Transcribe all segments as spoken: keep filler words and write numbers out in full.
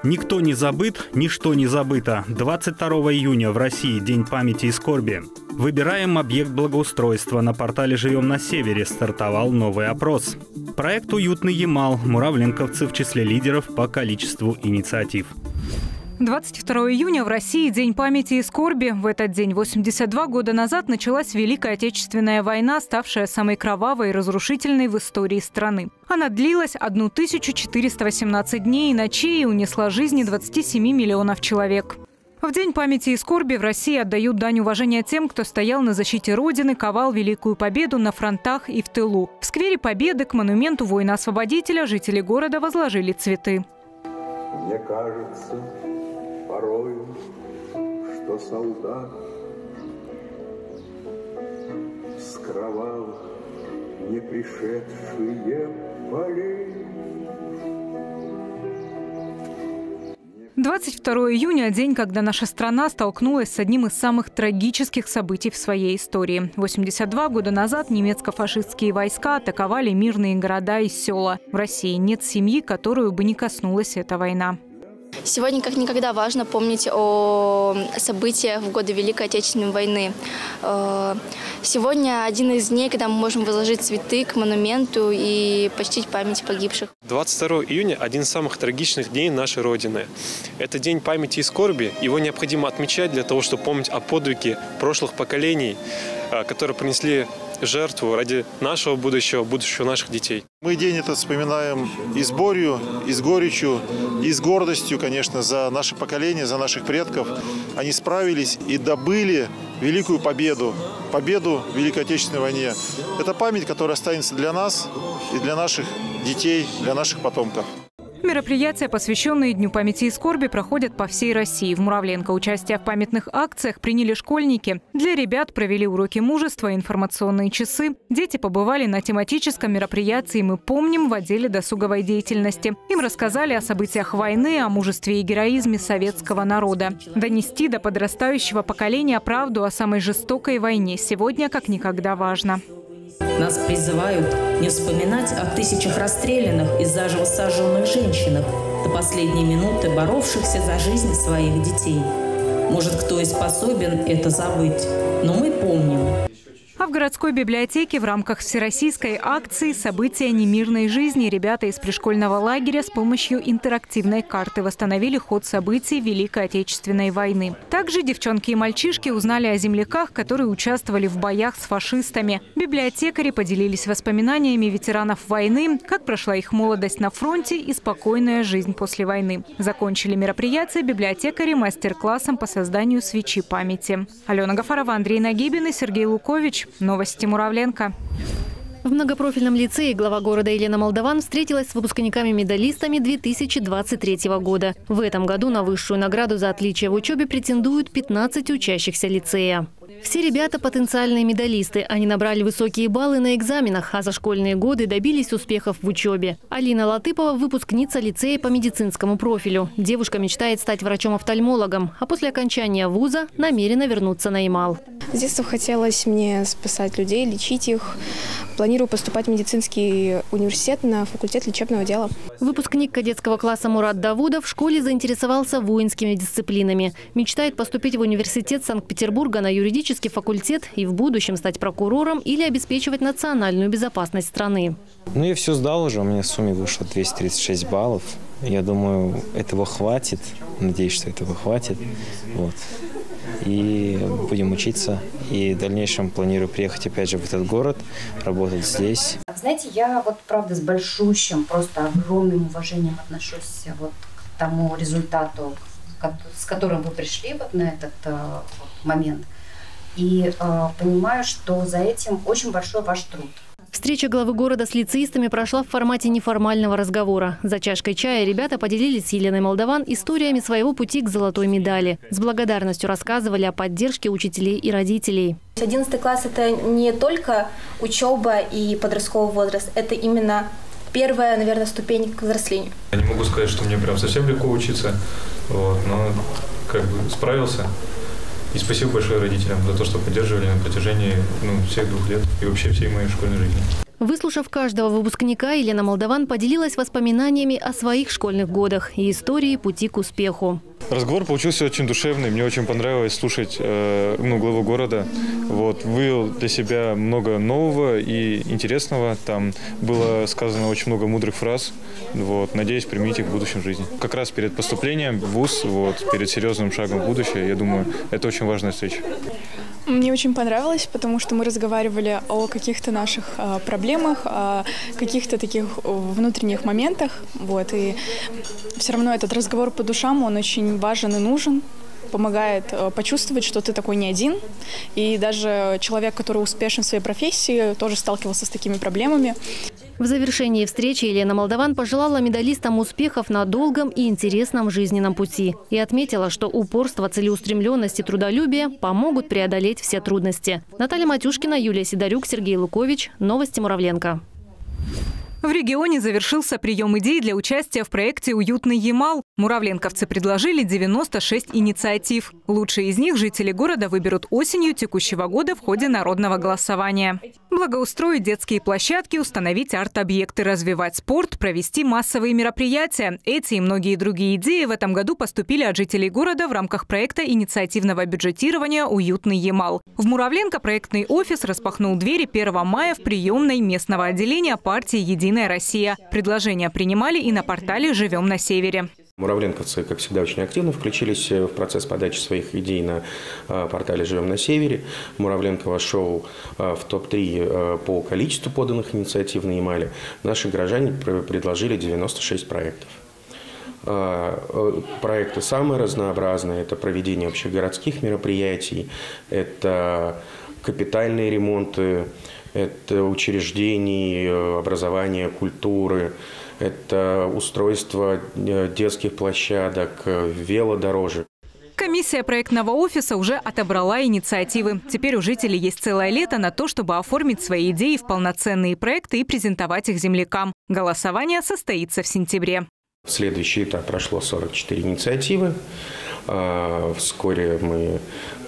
Никто не забыт, ничто не забыто. двадцать второго июня в России День памяти и скорби. Выбираем объект благоустройства. На портале «Живем на севере» стартовал новый опрос. Проект «Уютный Ямал». Муравленковцы в числе лидеров по количеству инициатив. двадцать второго июня в России День памяти и скорби. В этот день восемьдесят два года назад началась Великая Отечественная война, ставшая самой кровавой и разрушительной в истории страны. Она длилась тысячу четыреста восемнадцать дней и ночей и унесла жизни двадцати семи миллионов человек. В День памяти и скорби в России отдают дань уважения тем, кто стоял на защите Родины, ковал великую победу на фронтах и в тылу. В сквере Победы к монументу воина-освободителя жители города возложили цветы. Мне кажется порой, что солдат с кровавых не пришедшие полей. двадцать второго июня – день, когда наша страна столкнулась с одним из самых трагических событий в своей истории. восемьдесят два года назад немецко-фашистские войска атаковали мирные города и села. В России нет семьи, которую бы не коснулась эта война. Сегодня как никогда важно помнить о событиях в годы Великой Отечественной войны. Сегодня один из дней, когда мы можем возложить цветы к монументу и почтить память погибших. двадцать второго июня – один из самых трагичных дней нашей Родины. Это день памяти и скорби. Его необходимо отмечать для того, чтобы помнить о подвиге прошлых поколений, которые принесли жертву ради нашего будущего, будущего наших детей. Мы день этот вспоминаем и с болью, и с горечью, и с гордостью, конечно, за наше поколение, за наших предков. Они справились и добыли великую победу, победу в Великой Отечественной войне. Это память, которая останется для нас и для наших детей, для наших потомков. Мероприятия, посвященные Дню памяти и скорби, проходят по всей России. В Муравленко участие в памятных акциях приняли школьники. Для ребят провели уроки мужества, информационные часы. Дети побывали на тематическом мероприятии «Мы помним» в отделе досуговой деятельности. Им рассказали о событиях войны, о мужестве и героизме советского народа. Донести до подрастающего поколения правду о самой жестокой войне сегодня как никогда важно. Нас призывают не вспоминать о тысячах расстрелянных и заживо сожженных женщинах, до последней минуты боровшихся за жизнь своих детей. Может, кто и способен это забыть, но мы помним. А в городской библиотеке в рамках всероссийской акции «События немирной жизни» ребята из пришкольного лагеря с помощью интерактивной карты восстановили ход событий Великой Отечественной войны. Также девчонки и мальчишки узнали о земляках, которые участвовали в боях с фашистами. Библиотекари поделились воспоминаниями ветеранов войны, как прошла их молодость на фронте и спокойная жизнь после войны. Закончили мероприятие библиотекари мастер-классом по созданию свечи памяти. Алена Гафарова, Андрей Нагибин и Сергей Лукович. Новости Муравленко. В многопрофильном лицее глава города Елена Молдаван встретилась с выпускниками-медалистами две тысячи двадцать третьего года. В этом году на высшую награду за отличие в учебе претендуют пятнадцать учащихся лицея. Все ребята – потенциальные медалисты. Они набрали высокие баллы на экзаменах, а за школьные годы добились успехов в учебе. Алина Латыпова – выпускница лицея по медицинскому профилю. Девушка мечтает стать врачом-офтальмологом, а после окончания вуза намерена вернуться на Ямал. С детства хотелось мне спасать людей, лечить их. Планирую поступать в медицинский университет на факультет лечебного дела. Выпускник кадетского класса Мурат Давудов в школе заинтересовался воинскими дисциплинами. Мечтает поступить в университет Санкт-Петербурга на юридический факультет и в будущем стать прокурором или обеспечивать национальную безопасность страны. Ну, я все сдал уже, у меня в сумме вышло двести тридцать шесть баллов. Я думаю, этого хватит. Надеюсь, что этого хватит. Вот. И будем учиться. И в дальнейшем планирую приехать опять же в этот город, работать здесь. Знаете, я вот правда с большущим, просто огромным уважением отношусь вот к тому результату, с которым вы пришли вот на этот вот момент. И э, понимаю, что за этим очень большой ваш труд. Встреча главы города с лицеистами прошла в формате неформального разговора. За чашкой чая ребята поделились с Еленой Молдаван историями своего пути к золотой медали. С благодарностью рассказывали о поддержке учителей и родителей. одиннадцатый класс – это не только учеба и подростковый возраст, это именно первая, наверное, ступень к взрослению. Я не могу сказать, что мне прям совсем легко учиться, вот, но как бы справился. И спасибо большое родителям за то, что поддерживали на протяжении ну, всех двух лет и вообще всей моей школьной жизни. Выслушав каждого выпускника, Елена Молдаван поделилась воспоминаниями о своих школьных годах и истории пути к успеху. Разговор получился очень душевный. Мне очень понравилось слушать э, ну, главу города. Вот, вывел для себя много нового и интересного. Там было сказано очень много мудрых фраз. Вот, надеюсь, примите их в будущем жизни. Как раз перед поступлением в вуз, вот, перед серьезным шагом в будущее, я думаю, это очень важная встреча. Мне очень понравилось, потому что мы разговаривали о каких-то наших э, проблемах, о каких-то таких внутренних моментах. Вот, и все равно этот разговор по душам, он очень важен и нужен. Помогает э, почувствовать, что ты такой не один. И даже человек, который успешен в своей профессии, тоже сталкивался с такими проблемами. В завершении встречи Елена Молдаван пожелала медалистам успехов на долгом и интересном жизненном пути и отметила, что упорство, целеустремленность и трудолюбие помогут преодолеть все трудности. Наталья Матюшкина, Юлия Сидорюк, Сергей Лукович. Новости Муравленко. В регионе завершился прием идей для участия в проекте «Уютный Ямал». Муравленковцы предложили девяносто шесть инициатив. Лучшие из них жители города выберут осенью текущего года в ходе народного голосования. Благоустроить детские площадки, установить арт-объекты, развивать спорт, провести массовые мероприятия. Эти и многие другие идеи в этом году поступили от жителей города в рамках проекта инициативного бюджетирования «Уютный Ямал». В Муравленко проектный офис распахнул двери первого мая в приемной местного отделения партии «Единая Россия». Предложения принимали и на портале «Живем на севере». Муравленковцы, как всегда, очень активно включились в процесс подачи своих идей на портале «Живем на севере». Муравленко вошел в топ три по количеству поданных инициатив на Ямале. Наши горожане предложили девяносто шесть проектов. Проекты самые разнообразные. Это проведение общегородских мероприятий, это капитальные ремонты, это учреждений образования, культуры, это устройство детских площадок, велодорожек. Комиссия проектного офиса уже отобрала инициативы. Теперь у жителей есть целое лето на то, чтобы оформить свои идеи в полноценные проекты и презентовать их землякам. Голосование состоится в сентябре. В следующий этап прошло сорок четыре инициативы. Вскоре мы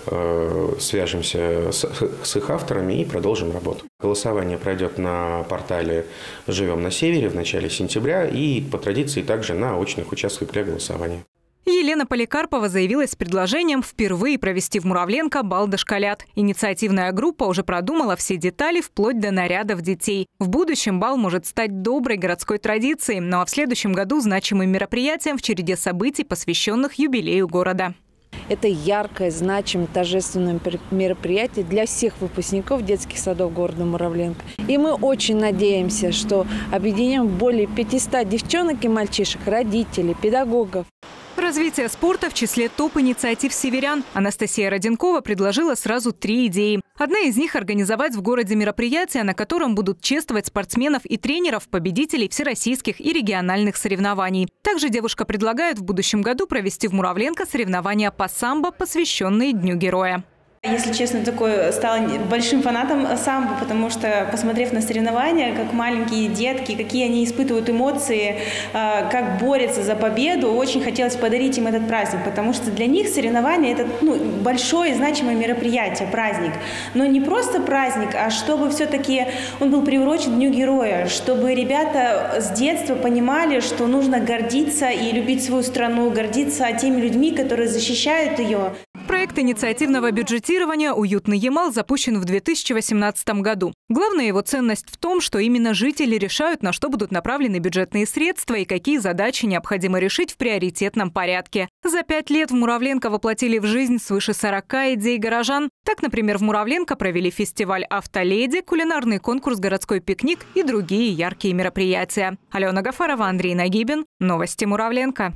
свяжемся с их авторами и продолжим работу. Голосование пройдет на портале «Живем на севере» в начале сентября и по традиции также на очных участках для голосования. Елена Поликарпова заявилась с предложением впервые провести в Муравленко бал дошколят. Инициативная группа уже продумала все детали вплоть до нарядов детей. В будущем бал может стать доброй городской традицией, ну а в следующем году значимым мероприятием в череде событий, посвященных юбилею города. Это яркое, значимое, торжественное мероприятие для всех выпускников детских садов города Муравленко. И мы очень надеемся, что объединим более пятисот девчонок и мальчишек, родителей, педагогов. Развитие спорта в числе топ-инициатив северян. Анастасия Роденкова предложила сразу три идеи. Одна из них – организовать в городе мероприятие, на котором будут чествовать спортсменов и тренеров, победителей всероссийских и региональных соревнований. Также девушка предлагает в будущем году провести в Муравленко соревнования по самбо, посвященные Дню Героя. Если честно, такой стала большим фанатом самбо, потому что, посмотрев на соревнования, как маленькие детки, какие они испытывают эмоции, как борются за победу, очень хотелось подарить им этот праздник, потому что для них соревнования – это ну, большое и значимое мероприятие, праздник. Но не просто праздник, а чтобы все-таки он был приурочен к Дню Героя, чтобы ребята с детства понимали, что нужно гордиться и любить свою страну, гордиться теми людьми, которые защищают ее. Проект инициативного бюджетирования «Уютный Ямал» запущен в две тысячи восемнадцатом году. Главная его ценность в том, что именно жители решают, на что будут направлены бюджетные средства и какие задачи необходимо решить в приоритетном порядке. За пять лет в Муравленко воплотили в жизнь свыше сорока идей горожан. Так, например, в Муравленко провели фестиваль «Автоледи», кулинарный конкурс «Городской пикник» и другие яркие мероприятия. Алена Гафарова, Андрей Нагибин. Новости Муравленко.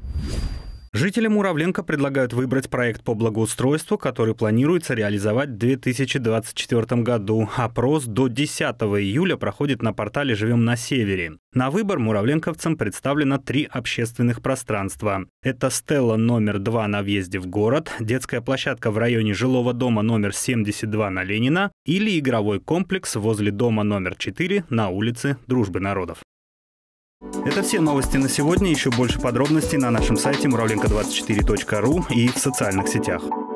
Жители Муравленко предлагают выбрать проект по благоустройству, который планируется реализовать в две тысячи двадцать четвёртом году. Опрос до десятого июля проходит на портале «Живем на севере». На выбор муравленковцам представлено три общественных пространства. Это стелла номер два на въезде в город, детская площадка в районе жилого дома номер семьдесят два на Ленина или игровой комплекс возле дома номер четыре на улице Дружбы народов. Это все новости на сегодня. Еще больше подробностей на нашем сайте муравленко двадцать четыре точка ру и в социальных сетях.